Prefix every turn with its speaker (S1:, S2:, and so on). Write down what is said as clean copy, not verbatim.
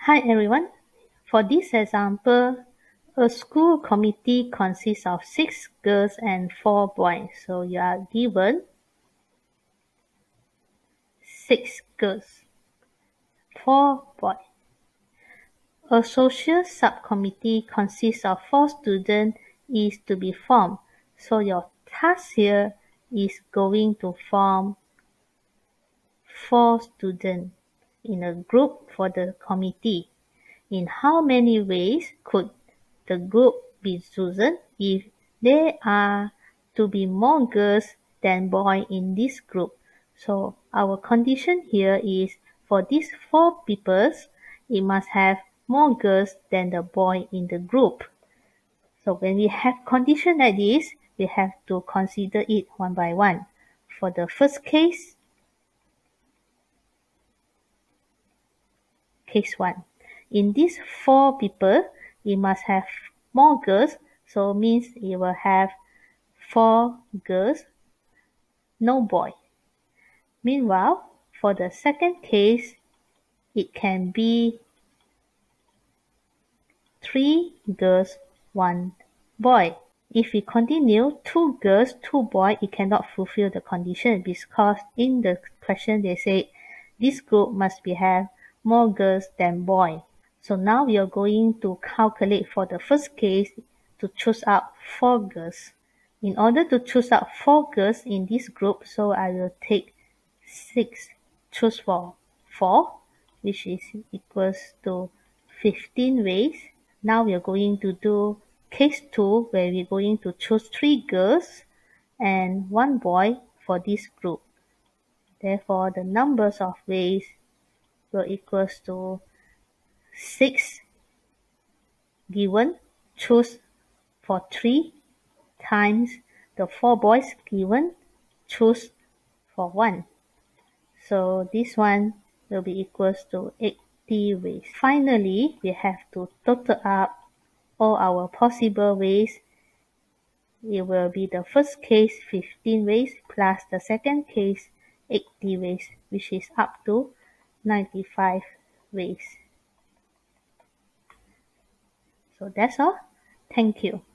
S1: Hi everyone. For this example, a school committee consists of 6 girls and 4 boys. So you are given 6 girls, 4 boys. A social subcommittee consists of 4 students is to be formed. So your task here is going to form 4 students in a group for the committee. In how many ways could the group be chosen if there are to be more girls than boys in this group? So our condition here is for these 4 people, it must have more girls than the boy in the group. So when we have condition like this, we have to consider it one by one. For the first case 1. In these 4 people, it must have more girls, so means it will have 4 girls, no boy. Meanwhile, for the second case, it can be 3 girls, 1 boy. If we continue 2 girls, 2 boys, it cannot fulfill the condition because in the question they say this group must have more girls than boys. So now we are going to calculate for the first case to choose out 4 girls. In order to choose out 4 girls in this group, so I will take 6, choose for 4, which is equals to 15 ways. Now we are going to do case 2, where we're going to choose 3 girls and 1 boy for this group. Therefore, the numbers of ways will equals to 6 given, choose for 3 times the 4 boys given, choose for 1. So this one will be equals to 80 ways. Finally, we have to total up all our possible ways. It will be the first case 15 ways plus the second case 80 ways, which is up to 95 ways. So that's all. Thank you.